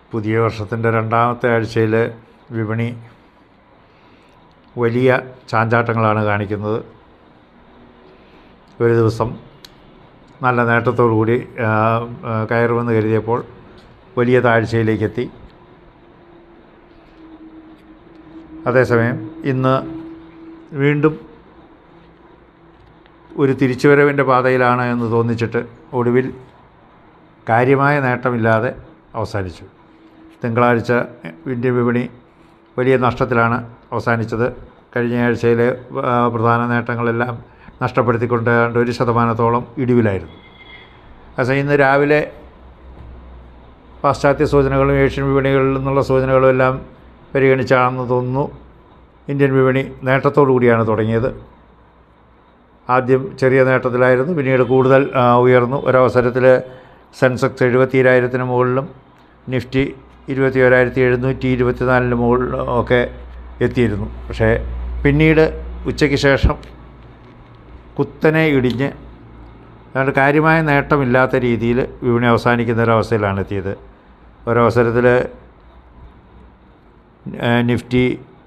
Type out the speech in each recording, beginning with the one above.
പുതിയ വർഷത്തിൻ്റെ രണ്ടാമത്തെ ആഴ്ചയിൽ വിപണി വലിയ ചാഞ്ചാട്ടങ്ങളാണ് കാണിക്കുന്നത്. ഒരു ദിവസം നല്ല നേട്ടത്തോടു കൂടി കയറുമെന്ന് കരുതിയപ്പോൾ വലിയ താഴ്ചയിലേക്കെത്തി. അതേസമയം ഇന്ന് വീണ്ടും ഒരു തിരിച്ചുവരവിൻ്റെ പാതയിലാണ് എന്ന് തോന്നിച്ചിട്ട് ഒടുവിൽ കാര്യമായ നേട്ടമില്ലാതെ അവസാനിച്ചു. തിങ്കളാഴ്ച ഇന്ത്യൻ വിപണി വലിയ നഷ്ടത്തിലാണ് അവസാനിച്ചത്. കഴിഞ്ഞ ആഴ്ചയിലെ പ്രധാന നേട്ടങ്ങളെല്ലാം നഷ്ടപ്പെടുത്തിക്കൊണ്ട് 1% ഇടിവിലായിരുന്നു. പക്ഷേ ഇന്ന് രാവിലെ പാശ്ചാത്യ സൂചനകളും ഏഷ്യൻ വിപണികളിൽ നിന്നുള്ള സൂചനകളും എല്ലാം പരിഗണിച്ചാണെന്ന് തോന്നുന്നു ഇന്ത്യൻ വിപണി നേട്ടത്തോടു കൂടിയാണ് തുടങ്ങിയത്. ആദ്യം ചെറിയ നേട്ടത്തിലായിരുന്നു, പിന്നീട് കൂടുതൽ ഉയർന്നു. ഒരവസരത്തിൽ സെൻസെക്സ് 72,000 മുകളിലും നിഫ്റ്റി 21,724 മുകളിലും ഒക്കെ എത്തിയിരുന്നു. പക്ഷേ പിന്നീട് ഉച്ചയ്ക്ക് ശേഷം കുത്തനെ ഇടിഞ്ഞ് അതുകൊണ്ട് കാര്യമായ നേട്ടമില്ലാത്ത രീതിയിൽ വിപണി അവസാനിക്കുന്ന ഒരവസ്ഥയിലാണ് എത്തിയത്. ഒരവസരത്തിൽ നിഫ്റ്റി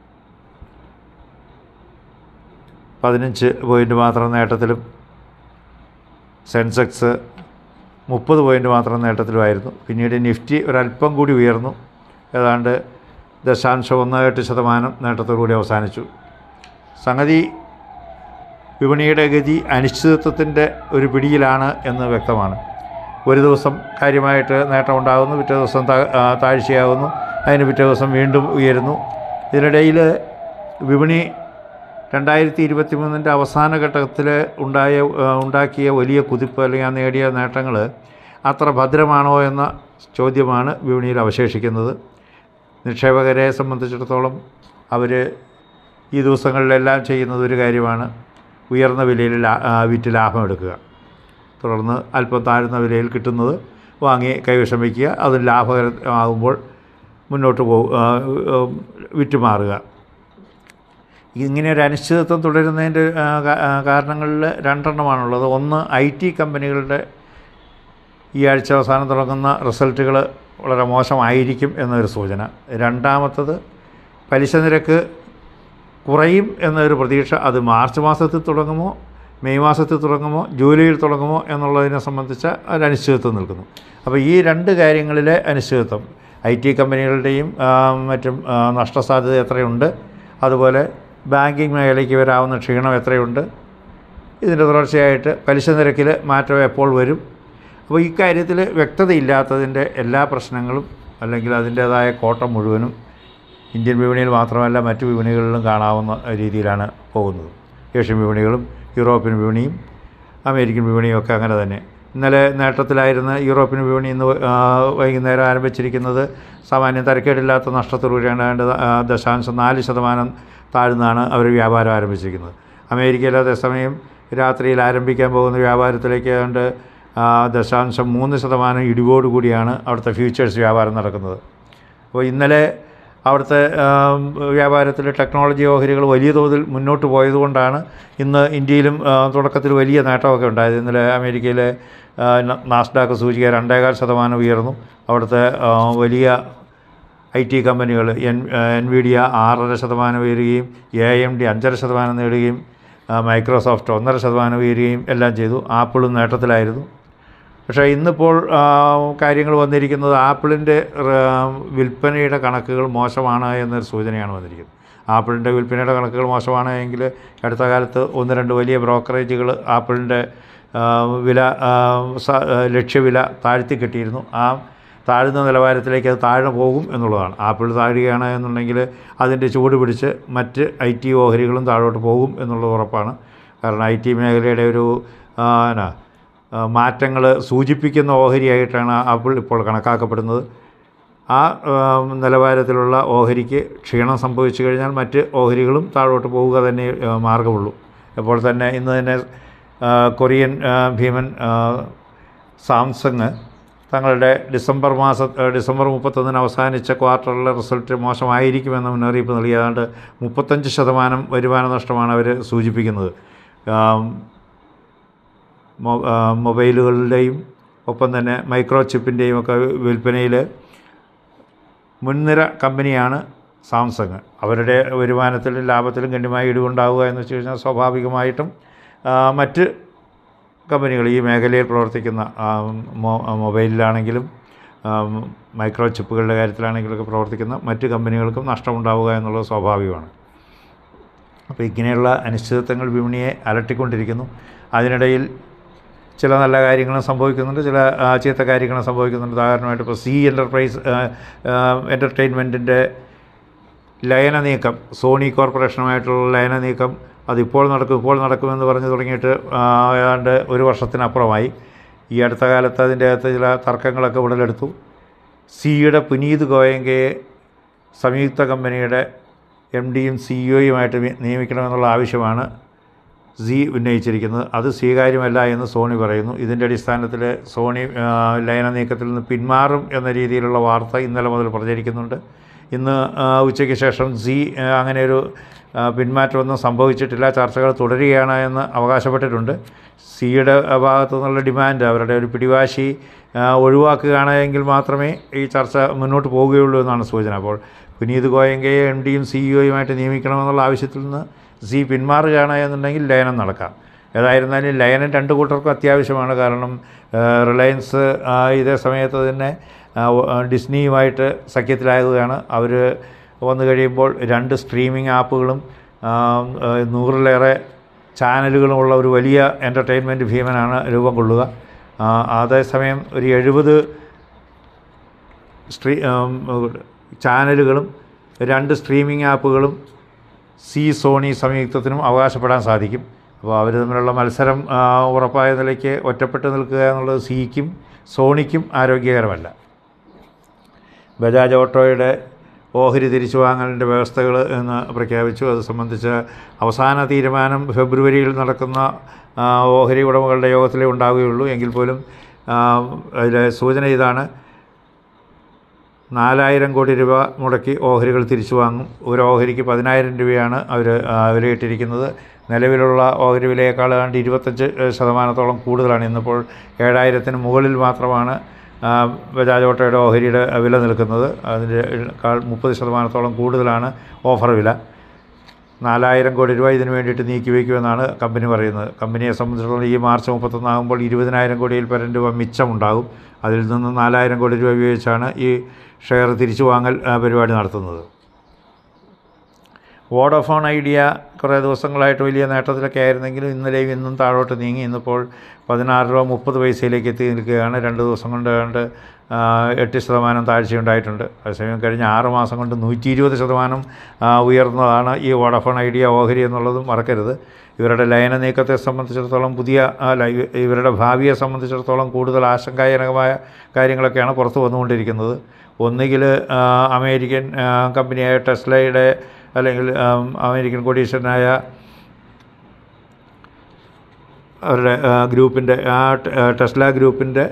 15 പോയിൻ്റ് മാത്രം നേട്ടത്തിലും സെൻസെക്സ് 30 പോയിൻ്റ് മാത്രം നേട്ടത്തിലുമായിരുന്നു. പിന്നീട് നിഫ്റ്റി ഒരല്പം കൂടി ഉയർന്നു, ഏതാണ്ട് 0.18% നേട്ടത്തോടുകൂടി അവസാനിച്ചു. സംഗതി വിപണിയുടെ ഗതി അനിശ്ചിതത്വത്തിൻ്റെ ഒരു പിടിയിലാണ് എന്ന് വ്യക്തമാണ്. ഒരു ദിവസം കാര്യമായിട്ട് നേട്ടമുണ്ടാകുന്നു, പിറ്റേ ദിവസം താഴ്ചയാകുന്നു, അതിന് പിറ്റേ ദിവസം വീണ്ടും ഉയരുന്നു. ഇതിനിടയിൽ വിപണി 2023 അവസാന ഘട്ടത്തിൽ ഉണ്ടാക്കിയ വലിയ കുതിപ്പ് അല്ലെങ്കിൽ ആ നേടിയ നേട്ടങ്ങൾ അത്ര ഭദ്രമാണോ എന്ന ചോദ്യമാണ് വിപണിയിൽ അവശേഷിക്കുന്നത്. നിക്ഷേപകരെ സംബന്ധിച്ചിടത്തോളം അവർ ഈ ദിവസങ്ങളിലെല്ലാം ചെയ്യുന്നത് ഒരു കാര്യമാണ്, ഉയർന്ന വിലയിൽ വിറ്റ് ലാഭമെടുക്കുക. തുടർന്ന് അല്പം താഴ്ന്ന വിലയിൽ കിട്ടുന്നത് വാങ്ങി കൈവശം വയ്ക്കുക. അത് ലാഭകരമാകുമ്പോൾ മുന്നോട്ട് വിറ്റുമാറുക. ഇങ്ങനെ ഒരു അനിശ്ചിതത്വം തുടരുന്നതിൻ്റെ കാരണങ്ങളിൽ 2 എണ്ണമാണുള്ളത്. ഒന്ന്, IT കമ്പനികളുടെ ഈ ആഴ്ച അവസാനം തുടങ്ങുന്ന റിസൾട്ടുകൾ വളരെ മോശമായിരിക്കും എന്നൊരു സൂചന. രണ്ടാമത്തത്, പലിശ നിരക്ക് കുറയും എന്നൊരു പ്രതീക്ഷ. അത് മാർച്ച് മാസത്തിൽ തുടങ്ങുമോ, മെയ് മാസത്തിൽ തുടങ്ങുമോ, ജൂലൈയിൽ തുടങ്ങുമോ എന്നുള്ളതിനെ സംബന്ധിച്ച ഒരു അനിശ്ചിതത്വം നിൽക്കുന്നു. അപ്പോൾ ഈ 2 കാര്യങ്ങളിലെ അനിശ്ചിതത്വം, IT കമ്പനികളുടെയും മറ്റും നഷ്ടസാധ്യത എത്രയുണ്ട്, അതുപോലെ ബാങ്കിങ് മേഖലയ്ക്ക് വരാവുന്ന ക്ഷീണം എത്രയുണ്ട്, ഇതിൻ്റെ തുടർച്ചയായിട്ട് പലിശ നിരക്കിൽ മാറ്റം എപ്പോൾ വരും. അപ്പോൾ ഇക്കാര്യത്തിൽ വ്യക്തതയില്ലാത്തതിൻ്റെ എല്ലാ പ്രശ്നങ്ങളും അല്ലെങ്കിൽ അതിൻ്റേതായ കോട്ടം മുഴുവനും ഇന്ത്യൻ വിപണിയിൽ മാത്രമല്ല മറ്റു വിപണികളിലും കാണാവുന്ന രീതിയിലാണ് പോകുന്നത്. ഏഷ്യൻ വിപണികളും യൂറോപ്യൻ വിപണിയും അമേരിക്കൻ വിപണിയും ഒക്കെ അങ്ങനെ തന്നെ. ഇന്നലെ നേട്ടത്തിലായിരുന്ന യൂറോപ്യൻ വിപണി ഇന്ന് വൈകുന്നേരം ആരംഭിച്ചിരിക്കുന്നത് സാമാന്യം തരക്കേടില്ലാത്ത നഷ്ടത്തോടുകൂടിയാണ്. 0.4% താഴ്ന്നാണ് അവർ വ്യാപാരം ആരംഭിച്ചിരിക്കുന്നത്. അമേരിക്കയിൽ അതേസമയം രാത്രിയിൽ ആരംഭിക്കാൻ പോകുന്ന വ്യാപാരത്തിലേക്ക് ഏതാണ്ട് 0.3% ഇടിവോടുകൂടിയാണ് അവിടുത്തെ ഫ്യൂച്ചേഴ്സ് വ്യാപാരം നടക്കുന്നത്. അപ്പോൾ ഇന്നലെ അവിടുത്തെ വ്യാപാരത്തിൽ ടെക്നോളജി ഓഹരികൾ വലിയ തോതിൽ മുന്നോട്ട് പോയതുകൊണ്ടാണ് ഇന്ന് ഇന്ത്യയിലും തുടക്കത്തിൽ വലിയ നേട്ടമൊക്കെ ഉണ്ടായത്. ഇന്നലെ അമേരിക്കയിലെ നാസ്ഡാക്ക് സൂചിക 2.25% ഉയർന്നു. അവിടുത്തെ വലിയ IT കമ്പനികൾ NVIDIA 6.5% ഉയരുകയും AMD 5.5% നേടുകയും മൈക്രോസോഫ്റ്റ് 1.5% ഉയരുകയും എല്ലാം ചെയ്തു. ആപ്പിളും നേട്ടത്തിലായിരുന്നു. പക്ഷേ ഇന്നിപ്പോൾ കാര്യങ്ങൾ വന്നിരിക്കുന്നത് ആപ്പിളിൻ്റെ വിൽപ്പനയുടെ കണക്കുകൾ മോശമാണ് എന്നൊരു സൂചനയാണ് വന്നിരിക്കുന്നത്. ആപ്പിളിൻ്റെ വിൽപ്പനയുടെ കണക്കുകൾ മോശമാണ് എങ്കിൽ അടുത്ത കാലത്ത് 1-2 വലിയ ബ്രോക്കറേജുകൾ ആപ്പിളിൻ്റെ ലക്ഷ്യവില താഴ്ത്തി കിട്ടിയിരുന്നു. ആ താഴ്ന്ന നിലവാരത്തിലേക്ക് അത് താഴെ പോകും എന്നുള്ളതാണ്. ആപ്പിൾ താഴുകയാണ് എന്നുണ്ടെങ്കിൽ അതിൻ്റെ ചൂട് പിടിച്ച് മറ്റ് IT ഓഹരികളും താഴോട്ട് പോകും എന്നുള്ളത് ഉറപ്പാണ്. കാരണം IT മേഖലയുടെ ഒരു മാറ്റങ്ങൾ സൂചിപ്പിക്കുന്ന ഓഹരിയായിട്ടാണ് ആപ്പിൾ ഇപ്പോൾ കണക്കാക്കപ്പെടുന്നത്. ആ നിലവാരത്തിലുള്ള ഓഹരിക്ക് ക്ഷീണം സംഭവിച്ചു കഴിഞ്ഞാൽ മറ്റ് ഓഹരികളും താഴോട്ട് പോവുക തന്നെ മാർഗമുള്ളൂ. ഇപ്പോൾ തന്നെ ഇന്ന് തന്നെ കൊറിയൻ ഭീമൻ സാംസങ് തങ്ങളുടെ ഡിസംബർ 31 അവസാനിച്ച ക്വാർട്ടറിലെ റിസൾട്ട് മോശമായിരിക്കുമെന്ന മുന്നറിയിപ്പ് നൽകി. ഏതാണ്ട് 35% വരുമാന നഷ്ടമാണ് അവർ സൂചിപ്പിക്കുന്നത്. മൊബൈലുകളുടെയും ഒപ്പം തന്നെ മൈക്രോ ചിപ്പിൻ്റെയും ഒക്കെ വിൽപ്പനയിൽ മുൻനിര കമ്പനിയാണ് സാംസങ്. അവരുടെ വരുമാനത്തിലും ലാഭത്തിലും ഗണ്യമായി ഇടിവുണ്ടാവുക എന്ന് വെച്ച് കഴിഞ്ഞാൽ സ്വാഭാവികമായിട്ടും മറ്റ് കമ്പനികൾ ഈ മേഖലയിൽ പ്രവർത്തിക്കുന്ന മൊബൈലിലാണെങ്കിലും മൈക്രോ ചിപ്പുകളുടെ കാര്യത്തിലാണെങ്കിലൊക്കെ പ്രവർത്തിക്കുന്ന മറ്റ് കമ്പനികൾക്കും നഷ്ടമുണ്ടാവുക എന്നുള്ളത് സ്വാഭാവികമാണ്. അപ്പോൾ ഇങ്ങനെയുള്ള അനിശ്ചിതത്വങ്ങൾ വിപണിയെ അലട്ടിക്കൊണ്ടിരിക്കുന്നു. അതിനിടയിൽ ചില നല്ല കാര്യങ്ങളും സംഭവിക്കുന്നുണ്ട്, ചില ചീത്ത കാര്യങ്ങളും സംഭവിക്കുന്നുണ്ട്. ഉദാഹരണമായിട്ട് ഇപ്പോൾ സി എൻ്റർടൈൻമെൻറ്റിൻ്റെ ലയന നീക്കം, സോണി കോർപ്പറേഷനുമായിട്ടുള്ള ലയന നീക്കം അതിപ്പോൾ നടക്കുമെന്ന് പറഞ്ഞു തുടങ്ങിയിട്ട് ഏതാണ്ട് ഒരു വർഷത്തിനപ്പുറമായി. ഈ അടുത്ത കാലത്ത് അതിൻ്റെ അകത്ത് ചില തർക്കങ്ങളൊക്കെ ഉടലെടുത്തു. സിയുടെ പുനീത് ഗോയങ്കയെ സംയുക്ത കമ്പനിയുടെ MDയും CEO-യുമായിട്ട് നിയമിക്കണമെന്നുള്ള ആവശ്യമാണ് സി ഉന്നയിച്ചിരിക്കുന്നത്. അത് സ്വീകാര്യമല്ല എന്ന് സോണി പറയുന്നു. ഇതിൻ്റെ അടിസ്ഥാനത്തിൽ സോണി ലയന നീക്കത്തിൽ നിന്ന് പിന്മാറും എന്ന രീതിയിലുള്ള വാർത്ത ഇന്നലെ മുതൽ പ്രചരിക്കുന്നുണ്ട്. ഇന്ന് ഉച്ചയ്ക്ക് ശേഷം സി അങ്ങനെയൊരു പിന്മാറ്റമൊന്നും സംഭവിച്ചിട്ടില്ല, ചർച്ചകൾ തുടരുകയാണ് എന്ന് അവകാശപ്പെട്ടിട്ടുണ്ട്. സിയുടെ ഭാഗത്തു നിന്നുള്ള ഡിമാൻഡ്, അവരുടെ ഒരു പിടിവാശി ഒഴിവാക്കുകയാണെങ്കിൽ മാത്രമേ ഈ ചർച്ച മുന്നോട്ട് പോവുകയുള്ളൂ എന്നാണ് സൂചന. അപ്പോൾ പുനീത് ഗോയങ്കയെ MDയും CEO-യുമായിട്ട് നിയമിക്കണമെന്നുള്ള ആവശ്യത്തിൽ നിന്ന് സി പിന്മാറുകയാണ് എന്നുണ്ടെങ്കിൽ ലയനം നടക്കാം. ഏതായിരുന്നാലും ലയനം രണ്ട് കൂട്ടർക്കും അത്യാവശ്യമാണ്. കാരണം റിലയൻസ് ഇതേ സമയത്ത് തന്നെ ഡിസ്നിയുമായിട്ട് സഖ്യത്തിലാകുകയാണ്. അവർ വന്നു കഴിയുമ്പോൾ 2 സ്ട്രീമിംഗ് ആപ്പുകളും 100-ലേറെ ചാനലുകളുമുള്ള ഒരു വലിയ എൻ്റർടൈൻമെൻറ്റ് ഭീമനാണ് രൂപം കൊള്ളുക. അതേസമയം ഒരു 70 ചാനലുകളും 2 സ്ട്രീമിംഗ് ആപ്പുകളും സോണി സംയുക്തത്തിനും അവകാശപ്പെടാൻ സാധിക്കും. അപ്പോൾ അവർ തമ്മിലുള്ള മത്സരം ഉറപ്പായ നിലയ്ക്ക് ഒറ്റപ്പെട്ട് നിൽക്കുക എന്നുള്ളത് സിക്കും സോണിക്കും ആരോഗ്യകരമല്ല. ബജാജ് ഓട്ടോയുടെ ഓഹരി തിരിച്ചു വാങ്ങലിൻ്റെ വ്യവസ്ഥകൾ എന്ന് പ്രഖ്യാപിച്ചു. അത് സംബന്ധിച്ച അവസാന തീരുമാനം ഫെബ്രുവരിയിൽ നടക്കുന്ന ഓഹരി ഉടമകളുടെ യോഗത്തിലേ ഉണ്ടാവുകയുള്ളൂ. എങ്കിൽ പോലും അതിലെ സൂചന ഇതാണ്: 4000 കോടി രൂപ മുടക്കി ഓഹരികൾ തിരിച്ചു വാങ്ങും. ഒരു ഓഹരിക്ക് 10,000 രൂപയാണ് അവർ വിലയിട്ടിരിക്കുന്നത്. നിലവിലുള്ള ഓഹരി വിലയേക്കാൾ ഏതാണ്ട് 25% കൂടുതലാണ്. ഇന്നിപ്പോൾ 7000-ന് മുകളിൽ മാത്രമാണ് ബജാജ് ഓട്ടോയുടെ ഓഹരിയുടെ വില നിൽക്കുന്നത്. അതിൻ്റെ 30% കൂടുതലാണ് ഓഫർ വില. 4000 കോടി രൂപ ഇതിനു വേണ്ടിയിട്ട് നീക്കിവെക്കുമെന്നാണ് കമ്പനി പറയുന്നത്. കമ്പനിയെ സംബന്ധിച്ചിടത്തോളം ഈ മാർച്ച് 31 ആകുമ്പോൾ 20,000 കോടിയിൽ പരം രൂപ മിച്ചമുണ്ടാകും. അതിൽ നിന്ന് 4000 കോടി രൂപ ഉപയോഗിച്ചാണ് ഈ ഷെയർ തിരിച്ചു വാങ്ങൽ പരിപാടി നടത്തുന്നത്. വോഡഫോൺ ഐഡിയ കുറേ ദിവസങ്ങളായിട്ട് വലിയ നേട്ടത്തിലൊക്കെ ആയിരുന്നെങ്കിലും ഇന്നലെയും ഇന്നും താഴോട്ട് നീങ്ങി. ഇന്നിപ്പോൾ 16 രൂപ 30 പൈസയിലേക്ക് എത്തി നിൽക്കുകയാണ്. 2 ദിവസം കൊണ്ട് 8% താഴ്ചയുണ്ടായിട്ടുണ്ട്. അതേസമയം കഴിഞ്ഞ 6 മാസം കൊണ്ട് 120% ഉയർന്നതാണ് ഈ വോഡഫോൺ ഐഡിയ ഓഹരി എന്നുള്ളതും മറക്കരുത്. ഇവരുടെ ലയന നീക്കത്തെ സംബന്ധിച്ചിടത്തോളം ഇവരുടെ ഭാവിയെ സംബന്ധിച്ചിടത്തോളം കൂടുതൽ ആശങ്കാജനകമായ കാര്യങ്ങളൊക്കെയാണ് പുറത്തു വന്നുകൊണ്ടിരിക്കുന്നത്. ഒന്നുകിൽ അമേരിക്കൻ കമ്പനിയായ ടെസ്ലയുടെ അല്ലെങ്കിൽ അമേരിക്കൻ കോടീശ്വരനായ അവരുടെ ഗ്രൂപ്പിൻ്റെ ടെസ്ല ഗ്രൂപ്പിന്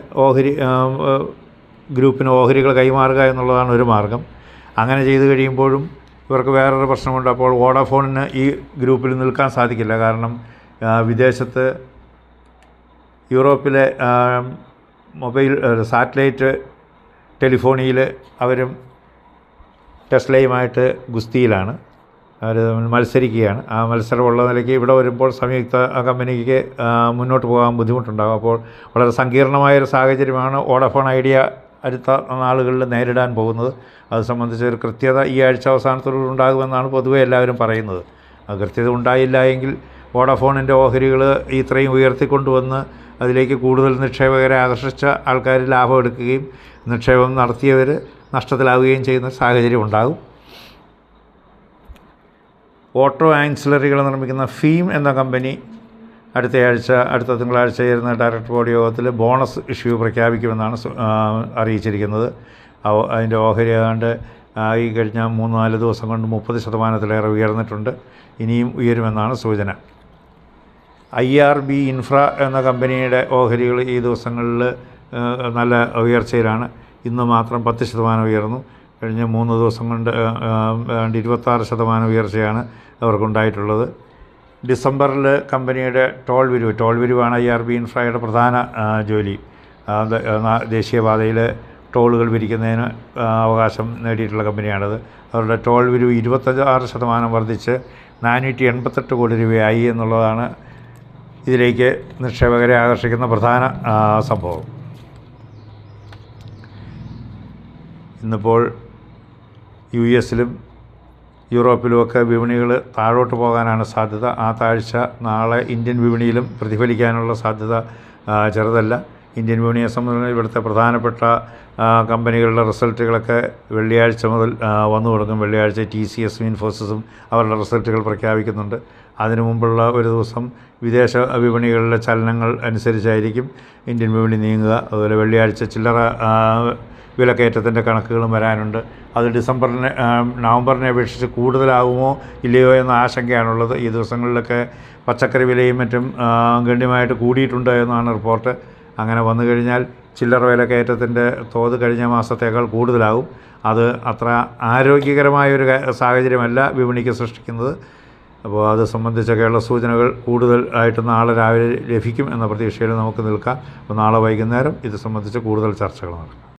ഓഹരികൾ കൈമാറുക എന്നുള്ളതാണ് ഒരു മാർഗം. അങ്ങനെ ചെയ്തു കഴിയുമ്പോഴും ഇവർക്ക് വേറൊരു പ്രശ്നമുണ്ട്. അപ്പോൾ വോഡഫോണിന് ഈ ഗ്രൂപ്പിൽ നിൽക്കാൻ സാധിക്കില്ല. കാരണം വിദേശത്ത് യൂറോപ്പിലെ മൊബൈൽ സാറ്റലൈറ്റ് ടെലിഫോണിയിൽ അവരും ടെസ്ലയുമായിട്ട് ഗുസ്തിയിലാണ്, അവർ മത്സരിക്കുകയാണ്. ആ മത്സരമുള്ള നിലയ്ക്ക് ഇവിടെ വരുമ്പോൾ സംയുക്ത കമ്പനിക്ക് മുന്നോട്ട് പോകാൻ ബുദ്ധിമുട്ടുണ്ടാകും. അപ്പോൾ വളരെ സങ്കീർണമായൊരു സാഹചര്യമാണ് വോഡഫോൺ ഐഡിയ അടുത്ത നാളുകളിൽ നേരിടാൻ പോകുന്നത്. അത് സംബന്ധിച്ച് ഒരു കൃത്യത ഈ ആഴ്ച അവസാനത്തോടുകൂടി ഉണ്ടാകുമെന്നാണ് പൊതുവെ എല്ലാവരും പറയുന്നത്. ആ കൃത്യത ഉണ്ടായില്ല എങ്കിൽ വോഡഫോണിൻ്റെ ഓഹരികൾ ഇത്രയും ഉയർത്തിക്കൊണ്ടുവന്ന് അതിലേക്ക് കൂടുതൽ നിക്ഷേപകരെ ആകർഷിച്ച ആൾക്കാർ ലാഭം എടുക്കുകയും നിക്ഷേപം നടത്തിയവർ നഷ്ടത്തിലാവുകയും ചെയ്യുന്ന സാഹചര്യം ഉണ്ടാകും. ഓട്ടോ ആൻസിലറികൾ നിർമ്മിക്കുന്ന ഫീം എന്ന കമ്പനി അടുത്ത തിങ്കളാഴ്ച ചേരുന്ന ഡയറക്ടർ ബോർഡ് യോഗത്തിൽ ബോണസ് ഇഷ്യൂ പ്രഖ്യാപിക്കുമെന്നാണ് അറിയിച്ചിരിക്കുന്നത്. അതിൻ്റെ ഓഹരി ഏതാണ്ട് ഈ കഴിഞ്ഞ 3-4 ദിവസം കൊണ്ട് 30%-ലേറെ ഉയർന്നിട്ടുണ്ട്. ഇനിയും ഉയരുമെന്നാണ് സൂചന. IRB ഇൻഫ്ര എന്ന കമ്പനിയുടെ ഓഹരികൾ ഈ ദിവസങ്ങളിൽ നല്ല ഉയർച്ചയിലാണ്. ഇന്ന് മാത്രം 10% ഉയർന്നു. കഴിഞ്ഞ 3 ദിവസം കൊണ്ട് 26% ഉയർച്ചയാണ് അവർക്കുണ്ടായിട്ടുള്ളത്. ഡിസംബറിൽ കമ്പനിയുടെ ടോൾ വിരിവാണ് IRB ഇൻഫ്രയുടെ പ്രധാന ജോലി. ദേശീയപാതയിൽ ടോളുകൾ പിരിക്കുന്നതിന് അവകാശം നേടിയിട്ടുള്ള കമ്പനിയാണിത്. അവരുടെ ടോൾ പിരിവ് 26% വർദ്ധിച്ച് 488 കോടി രൂപയായി എന്നുള്ളതാണ് ഇതിലേക്ക് നിക്ഷേപകരെ ആകർഷിക്കുന്ന പ്രധാന സംഭവം. ഇന്നിപ്പോൾ US-ലും യൂറോപ്പിലുമൊക്കെ വിപണികൾ താഴോട്ട് പോകാനാണ് സാധ്യത. ആ താഴ്ച നാളെ ഇന്ത്യൻ വിപണിയിലും പ്രതിഫലിക്കാനുള്ള സാധ്യത ചെറുതല്ല. ഇന്ത്യൻ വിപണിയെ സംബന്ധിച്ച് ഇവിടുത്തെ പ്രധാനപ്പെട്ട കമ്പനികളുടെ റിസൾട്ടുകളൊക്കെ വെള്ളിയാഴ്ച മുതൽ വന്നു തുടങ്ങും. വെള്ളിയാഴ്ച TCS-ഉം ഇൻഫോസിസും അവരുടെ റിസൾട്ടുകൾ പ്രഖ്യാപിക്കുന്നുണ്ട്. അതിനു മുമ്പുള്ള ഒരു ദിവസം വിദേശ വിപണികളിലെ ചലനങ്ങൾ അനുസരിച്ചായിരിക്കും ഇന്ത്യൻ വിപണി നീങ്ങുക. അതുപോലെ വെള്ളിയാഴ്ച ചില്ലറ വിലക്കയറ്റത്തിൻ്റെ കണക്കുകളും വരാനുണ്ട്. അത് നവംബറിനെ അപേക്ഷിച്ച് കൂടുതലാകുമോ ഇല്ലയോ എന്ന ആശങ്കയാണുള്ളത്. ഈ ദിവസങ്ങളിലൊക്കെ പച്ചക്കറി വിലയും മറ്റും ഗണ്യമായിട്ട് കൂടിയിട്ടുണ്ട് എന്നാണ് റിപ്പോർട്ട്. അങ്ങനെ വന്നു കഴിഞ്ഞാൽ ചില്ലറ വിലക്കയറ്റത്തിൻ്റെ തോത് കഴിഞ്ഞ മാസത്തേക്കാൾ കൂടുതലാകും. അത് അത്ര ആരോഗ്യകരമായൊരു സാഹചര്യമല്ല വിപണിക്ക് സൃഷ്ടിക്കുന്നത്. അപ്പോൾ അത് സംബന്ധിച്ചൊക്കെയുള്ള സൂചനകൾ കൂടുതൽ ആയിട്ട് നാളെ രാവിലെ ലഭിക്കും എന്ന പ്രതീക്ഷയിൽ നമുക്ക് നിൽക്കാം. അപ്പോൾ നാളെ വൈകുന്നേരം ഇത് സംബന്ധിച്ച് കൂടുതൽ ചർച്ചകൾ നടക്കും.